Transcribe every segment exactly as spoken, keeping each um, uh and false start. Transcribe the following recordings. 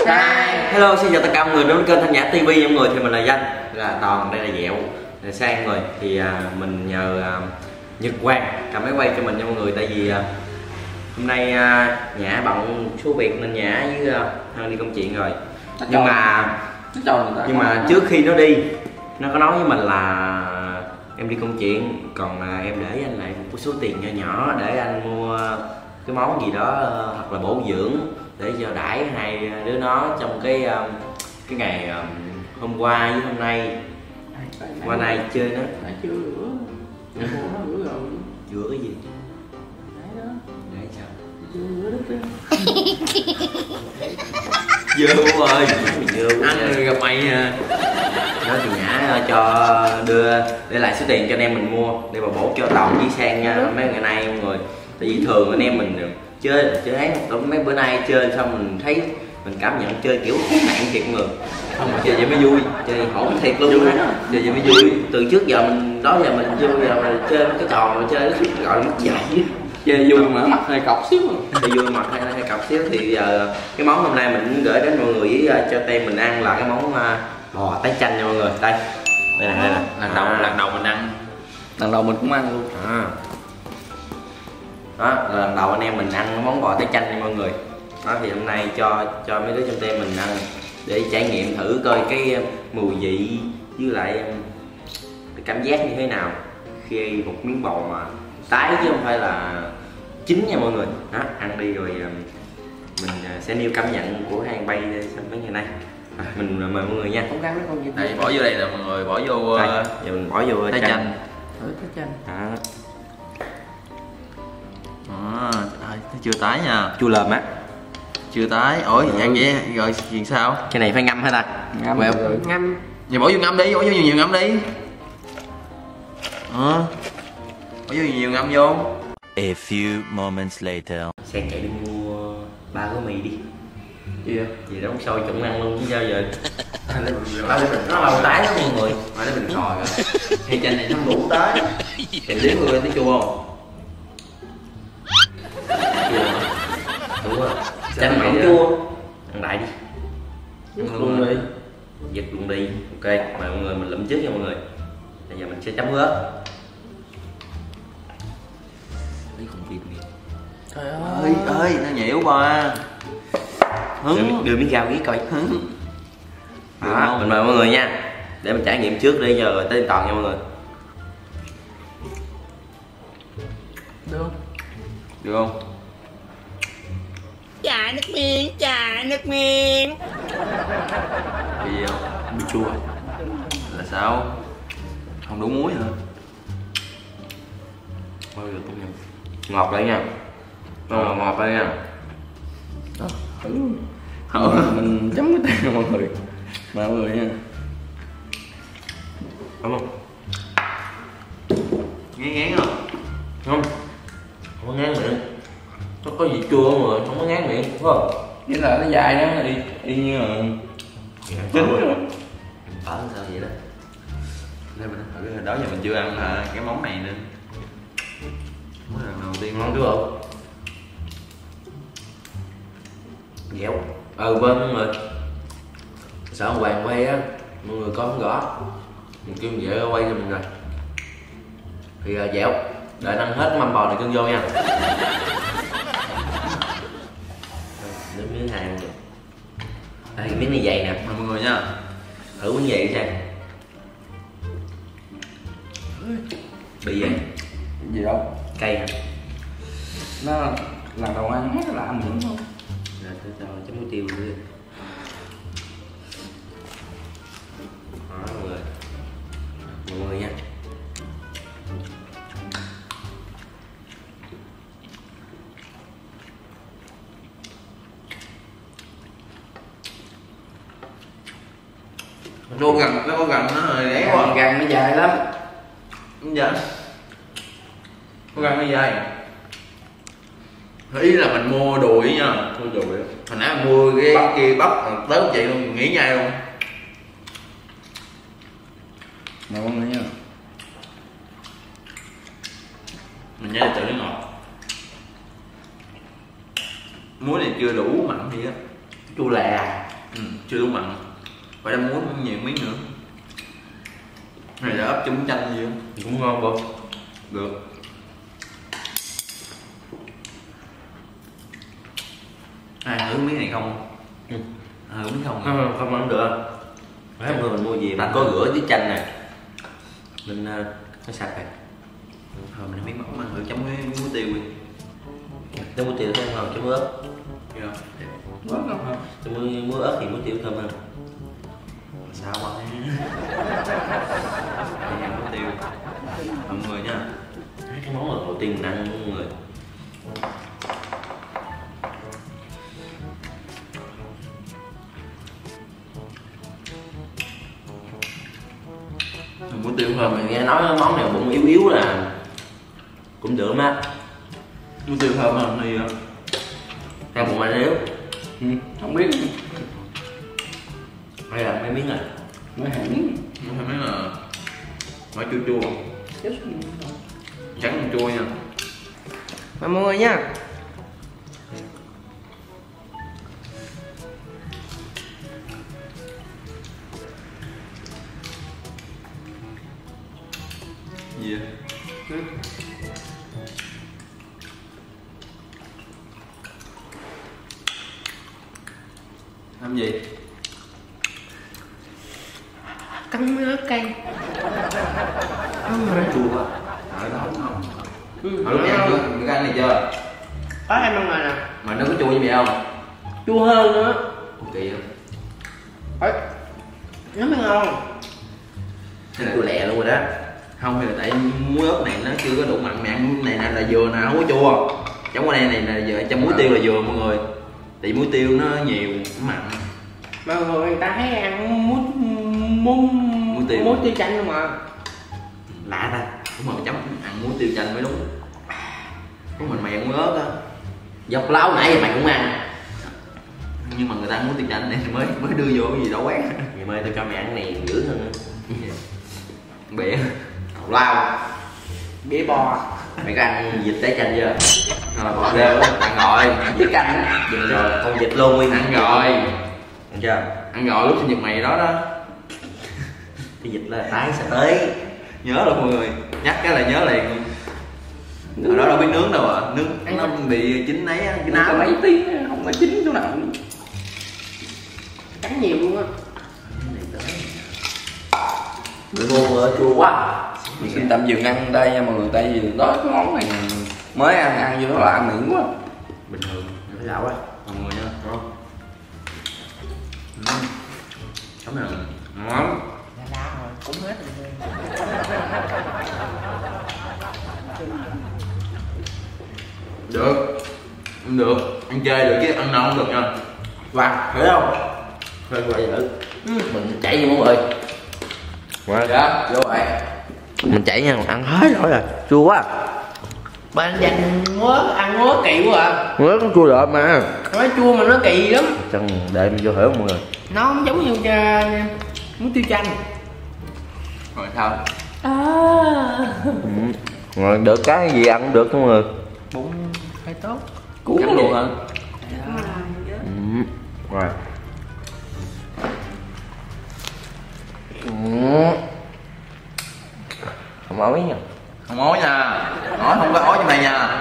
Hi. Hello, xin chào tất cả mọi người đến với kênh Thanh Nhã ti vi mọi người. Thì mình là Danh, là Toàn, đây là Dẹo, là Sang mọi người. Thì à, mình nhờ à, Nhật Quang cầm máy quay cho mình nha mọi người. Tại vì à, hôm nay à, Nhã bận số việc nên Nhã với à, Hân đi công chuyện rồi. Nó nhưng mà nhưng mà trước khi nó đi, nó có nói với mình là em đi công chuyện, còn à, em để anh lại một số tiền nhỏ nhỏ để anh mua cái món gì đó hoặc là bổ dưỡng để cho đãi hai đứa nó trong cái cái ngày hôm qua với hôm nay. Qua nay chơi nó chưa rửa, nó rửa rồi. Rửa cái gì? Đấy đó. Để sao? Chưa rửa đất đó. Vô ơi, vô ăn gặp mày à. Nói thì Nhã cho đưa để lại số tiền cho anh em mình mua để mà bổ cho Tổng với Sang nha mấy ngày nay mọi người. Tại vì thường anh em mình chơi chơi tháng tụi mấy bữa nay chơi xong mình thấy mình cảm nhận chơi kiểu mạng thiệt người, không mà chơi vậy mới vui, chơi hổ thiệt luôn á, chơi vậy mới vui. Từ trước giờ mình đó giờ mình chưa giờ mình chơi cái trò mà chơi gọi là mất dạy, chơi vui mà mặt hơi cọc xíu mà. Chơi vui mặt hay hay cọc xíu. Thì giờ cái món hôm nay mình gửi đến mọi người với cho tem mình ăn là cái món bò tái chanh nha mọi người. Đây đây là, đây là lần đầu à. lần đầu mình ăn, lần đầu mình cũng ăn luôn à. Đó là lần đầu anh em mình ăn món bò tái chanh nha mọi người. Đó thì hôm nay cho cho mấy đứa trong team mình ăn để trải nghiệm thử coi cái mùi vị với lại cái cảm giác như thế nào khi một miếng bò mà tái chứ không phải là chín nha mọi người. Đó ăn đi rồi mình sẽ nêu cảm nhận của hai bay trong mấy ngày nay. À, mình mời mọi người nha. Không gắn nó không gì. Đây bỏ vô đây là mọi người bỏ vô đây, uh, giờ mình bỏ vô tái chanh. Thử tái chanh. À. À, chưa tái nha. Chua lờm á. Chưa tái. Ủa ừ. Ăn vậy rồi chuyện sao? Cái này phải ngâm hả ta? Ngâm rồi. Ngâm. Vậy bỏ vô ngâm đi, bỏ vô nhiều nhiều ngâm đi. Ờ. À. Bỏ vô nhiều nhiều ngâm vô. A few moments later. Sang chạy đi mua ba gói mì đi. Gì vậy? Gì đó sôi trụng ăn luôn chứ sao giờ. Nó lâu tái lắm mọi người. Mà nó bình sòi rồi. Thì chanh này nó đủ tái. Tìm điếu người thấy chua không? Đúng rồi. Chanh mà không chua. Ăn đại đi. Giật luôn đi. Giật luôn đi. Ok, mời mọi người mình lụm trước nha mọi người. Bây giờ mình sẽ chấm ớt. Lấy không kịp đi. Trời ơi, ơi, nó nhẽo ba. Hứng. Đưa, đưa miếng rau ghé coi. Hứng. Đó, mình mời mọi người nha. Để mình trải nghiệm trước đi giờ tới Toàn nha mọi người. Được không? Được không? Chà nước miếng, chà nước miếng. Cái gì không? Bị chua. Là sao? Không đủ muối hả? Bao giờ cũng ngọt đấy nha. Ngọt ngọt đây nha. Đó, thử luôn. Ờ, mình chấm cái tay mọi người. Mọi người nha. Đúng không? Ngán ngán không? Không. Không có ngán miệng. Nó có gì chua mà không có ngán miệng, đúng không? Nghĩa là nó dài đó, y, y như là chín rồi. Ở sao vậy đó? Đây mình thử, đó giờ mình chưa ăn là cái món này nên món lần đầu tiên. Ngon chưa không? Dẻo. Ừ vâng mọi người. Sợ ông Hoàng quay á, mọi người có không rõ. Mình kêu dễ quay cho mình rồi. Thì uh, dẻo. Đợi ăn hết mâm bò này cưng vô nha. Đến miếng hai mọi người. Đây miếng này dày nè. Mời mọi người nha. Thử miếng vậy xem. Bị vậy? Gì đâu? Cay hả? Nó lần đầu ăn nó lạ miệng không? Rồi cho cho chấm muối tiêu nữa. Đó mọi người. Mọi người nha. Nó gần, nó có gần nó rồi đấy quá. Gần nó dài lắm. Dạ. Có gần nó dài. Ý là mình mua đùi nha. Mua đùi. Hồi nãy mình mua cái bắp kia bắp tới một chị luôn, nghỉ nhai luôn. Ngon nữa nha. Mình nhớ tự nó ngọt. Muối này chưa đủ mặn gì á. Chua lè. Ừ, chưa đủ mặn. Phải đem muối nhiều miếng nữa. Này là ấp chung chanh gì không? Cũng ngon bro. Được. Ai thử miếng này không? Ừ. À, thử miếng không? Không, không ăn được. Mấy hôm mình mua gì bạn có rửa với chanh nè. Mình uh, nó sạch này. Thôi mình miếng mỏng ăn thử chấm với muối tiêu đi. Chấm muối tiêu thơm hơn, chấm muối ớt. Dạ. Quá ngon hả? Chấm muối, muối ớt thì muối tiêu thơm hơn. Sao quá? Muối tiêu. Mọi người nha. Cái món đầu tiên mình ăn mọi người. Muối tiêu thơm. Mình nghe nói món này bụng yếu yếu là cũng được má. Muối tiêu thơm hơn thì Ăn bụng ăn yếu. ừ, không biết. Hay là mấy miếng này. Mấy hạt miếng. Mấy miếng là phải chua chua. Trắng chua nha. Mọi người nha. Gì vậy? Ừ. Làm gì? Cắn miếng ớt cay. Nó chua quá. Ở đó không không. Ừ, Ở lúc ăn chưa? Được ăn này chưa? Có em ăn rồi nè. Mà nó có chua như vậy không? Chua hơn nữa. Kỳ không? Ôi, nó mới ngon. Hay là chua lẹ luôn rồi đó. không, hay là tại muối ớt này nó chưa có đủ mặn mặn này nè là vừa nè, không có chua. Trong cái này này là giờ cho muối tiêu là vừa mọi người. Tại muối tiêu nó nhiều, nó mặn. Mọi người người ta thấy ăn muối muối Muối tiêu. muối tiêu chanh không mà. Lạ ta. Đúng rồi, chấm ăn muối tiêu chanh mới đúng. Có mình mày ăn muối ớt á. Dọc lâu nãy giờ mày cũng ăn. Nhưng mà người ta ăn muối tiêu chanh này mới mới đưa vô cái gì đó quán. Ngày mai tôi cho mày ăn này dữ hơn. Bịa tào lao. Bĩa bò. Mày có ăn vịt tái chanh chưa? Là bỏ đều ăn rồi. Với canh dừng rồi, con vịt luôn nguyên Ăn rồi. Ăn chưa? Ăn rồi lúc sinh nhật mày đó đó. Cái vịt là tái sẽ tới. Nhớ rồi mọi người, nhắc cái là nhớ liền. Ở đó đâu biết nướng đâu à, nướng Ăn nó bị chín ấy á, cái Nó nám. mấy tiếng không có chín chỗ nào. Cắn nhiều luôn á. Vô chua quá. Mình xin tạm dừng ăn đây nha mọi người, tại vì đó cái món này mới ăn ăn vô nó là ăn miệng quá. Bình thường, Nó lạ quá. mọi người nha, đúng không? Cảm ơn. Ngon. Là đã rồi, cũng hết rồi. Được, ăn được, ăn chơi được chứ ăn no không được nha. Và thấy không? Hơi quậy thử. Mình chảy nha mọi người. Wow. Dạ. Vô vậy. Mình chảy nha, ăn hết rồi rồi. Chua quá. Bạn dành muối, ăn muối kỳ quá à. Muối cũng chua đợt mà. Nói chua mà nó kỳ lắm. Chân để mình vô thử mọi người. Nó không giống như uh, muối tiêu chanh. Rồi sao? À. Ừ. Rồi được cái gì ăn cũng được mọi người. Bụng phải tốt. Cú cắn luôn hả? Ừ. Rồi. Ừ. Không ói nha. Không ói nha. Ói không có ói cho mày nha.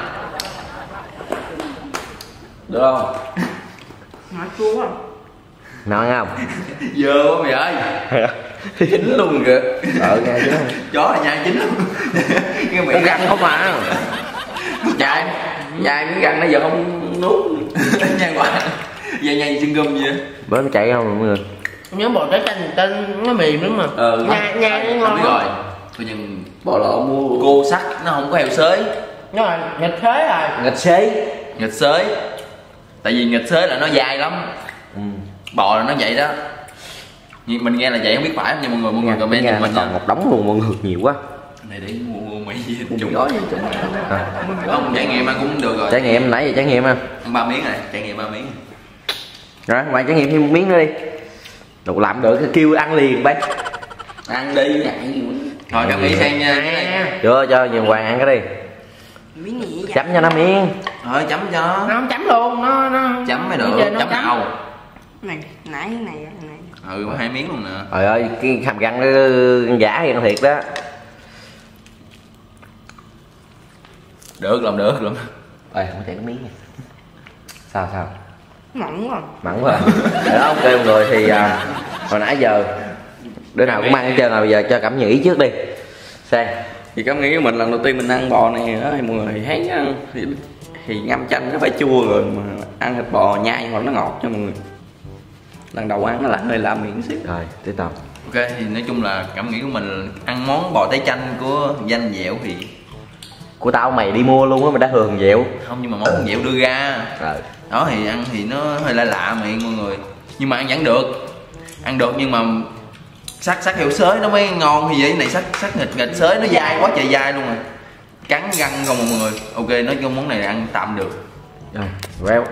Được không? Nó chua quá. Ngon không? Dơ quá mày ơi. Chín luôn kìa. Ờ nghe chứ. Chó là nhai chín luôn. Cái Cái miệng răng không mà. Dài dài miếng răng nó giờ không nuốt. nhai quá. Giờ nhai xương gum gì vậy? Bớt chạy không mọi người. Nhớ bò trái chanh tên nó mềm lắm mà. Ừ. Nhai nhai nó ngon biết lắm. rồi. Coi chừng Bỏ lỡ mua cô sắt nó không có heo xới. Nhưng mà nghịch thế rồi. nghịch xế. Nghịch xới. Tại vì nghịch xới là nó dài lắm. Ừ. Bò là nó vậy đó. Nhưng mình nghe là vậy không biết phải không nha mọi người, mọi người comment giùm mình còn nha. một đống luôn mọi người nhiều quá. Này để mua mua mày gì Mua chung gói gì chung. À. không trải nghiệm ăn cũng được rồi. Trải nghiệm nãy giờ trải nghiệm ha. Ăn ba miếng này, trải nghiệm ba miếng. Rồi ngoài trải nghiệm thêm một miếng nữa đi. Đủ làm được cái kêu ăn liền bay. Ăn đi nhảy. Thôi các mỹ sang nha. Cái này. Chưa cho nhiều Hoàng ăn cái đi. Miếng gì vậy? Chấm cho nó miếng. Thôi chấm cho. Nó không chấm luôn, nó nó Chấm mới ở được, trên nó chấm nào. này nãy cái này cái này Ừ, có hai miếng luôn nè. Trời ơi, cái hàm răng nó ăn giả thì ăn thiệt đó. Được, làm được, làm. Ê, không có chảy nước miếng nha. Sao sao? mỏng rồi. Mặn quá. Rồi đó, ok mọi người thì à, hồi nãy giờ đứa nào cũng ăn hết trơn rồi, bây giờ cho Cẩm Nhĩ trước đi. Sang. Thì Cẩm nghĩ của mình lần đầu tiên mình ăn bò này đó thì mọi người thấy ăn thì, thì ngâm chanh nó phải chua rồi mà ăn thịt bò nhai hoặc nó ngọt cho mọi người. Lần đầu ăn nó là hơi lạ miệng xíu. Rồi, tiếp tục. Ok, thì nói chung là cảm nghĩ của mình ăn món bò tái chanh của Danh Dẻo thì Của tao mày đi mua luôn á, mày đã hường dẹo. không, nhưng mà món con Dẻo đưa ra Rồi. đó thì ăn thì nó hơi lạ lạ miệng mọi người, nhưng mà ăn vẫn được, ăn được nhưng mà sắc sắc heo sới nó mới ngon thì vậy. Cái này sắc sắc nghịch nghịch sới nó dai quá trời dai luôn rồi, cắn răng không mọi người. Ok, nói chung món này là ăn tạm được. Rồi, well.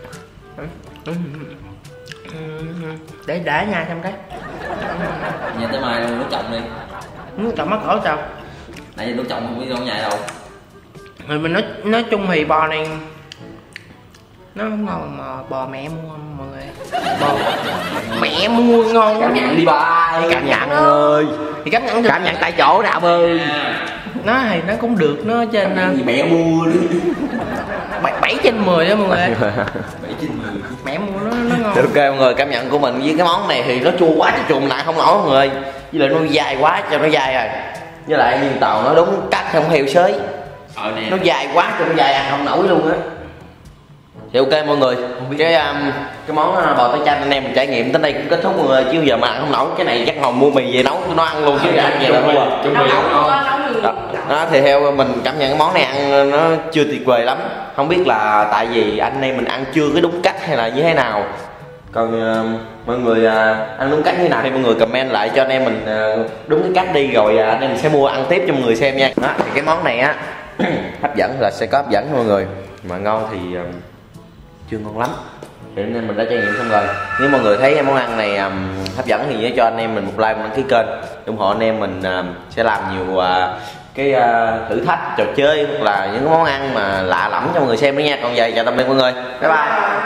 Để đã nha xem cái. Nhà tới mai luôn, nước chồng đi. Nước chồng mắc cỡ sao? Nãy giờ nước chồng không biết đâu nhại đâu. Rồi mình nói nói chung thì bò này nó không ngon mà bò mẹ mua mọi người. Bò mẹ mua ngon. Cảm nhận đi ba. Cảm nhận ơi. Thì cảm nhận được. Cảm nhận tại chỗ nào ơi. Nó thì nó cũng được, nó trên Gì mẹ mua đi. bảy bảy trên mười đó mọi người. bảy trên mười. Mẹ mua nó nó ngon. Ok mọi người, cảm nhận của mình với cái món này thì nó chua quá chứ trùng lại không nổi mọi người. Với lại nó dai quá cho nó dai rồi. Với lại nhưng Toàn nó đúng cách không heo sới. Ờ nè, Nó dài quá cho nó dài ăn không nổi luôn á. Thì ok mọi người, cái um, cái món uh, bò tái chanh anh em mình trải nghiệm đến đây cũng kết thúc mọi người, chứ giờ mà ăn không nổi cái này chắc ngồi mua mì về nấu nó ăn luôn chứ ăn về là thua. Nấu nấu nấu Đó. Đó thì theo mình cảm nhận cái món này ăn nó chưa tuyệt vời lắm, không biết là tại vì anh em mình ăn chưa cái đúng cách hay là như thế nào. Còn uh, mọi người uh, ăn đúng cách như thế nào thì mọi người comment lại cho anh em mình uh, đúng cái cách đi, rồi uh, anh em mình sẽ mua ăn tiếp cho mọi người xem nha. Đó, thì cái món này á hấp dẫn là sẽ có hấp dẫn mọi người, mà ngon thì uh, chưa ngon lắm, thì nên mình đã trải nghiệm xong rồi. Nếu mọi người thấy cái món ăn này um, hấp dẫn thì nhớ cho anh em mình một like, một đăng ký kênh ủng hộ anh em mình. uh, sẽ làm nhiều uh, cái uh, thử thách trò chơi hoặc là những cái món ăn mà lạ lẫm cho mọi người xem nữa nha. Còn giờ chào tạm biệt mọi người, bye bye.